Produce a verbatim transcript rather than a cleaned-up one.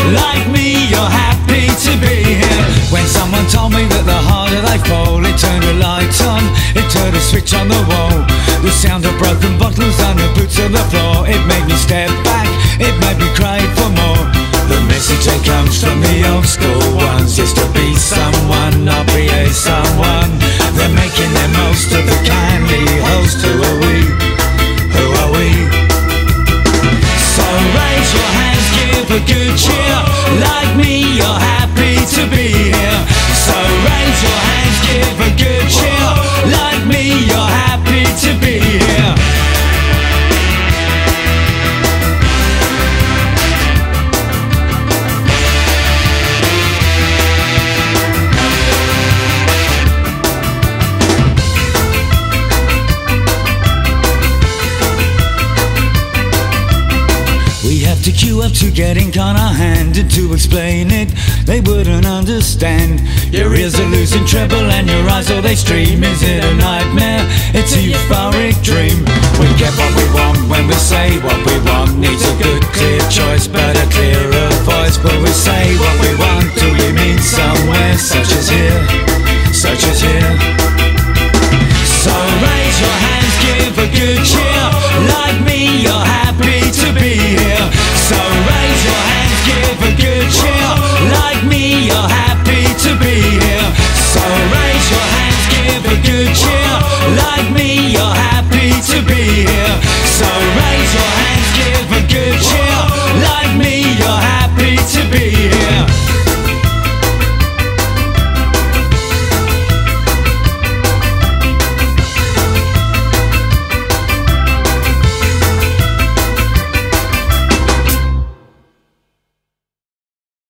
like me, you're happy to be here. When someone told me that the harder they fall, it turned a light on, it turned a switch on the wall. The sound of broken bottles on the boots of the floor, it made me step back, it made me crave for more. The message that comes from the old school ones is to be someone, not be a someone. They're making the most of the kindly host. Who are we? Who are we? So raise your hands, give a good cheer. Like me, you're happy to be here. So raise your hands, give a good cheer. Like me, you're happy to be here. To queue up to get ink on our hand, and to explain it, they wouldn't understand. Your ears are losing treble and your eyes, oh they stream. Is it a nightmare? It's a euphoric dream. We get what we want when we say what we want. Needs a good clear choice but a clearer voice. When we say what we want, do we mean somewhere such as here? Such as here. So raise your hands, give a good cheer. Like me, you're happy to be here. So raise your hands, give a good cheer. Like me, you're happy to be here. So raise your hands, give a good cheer. Like me, you're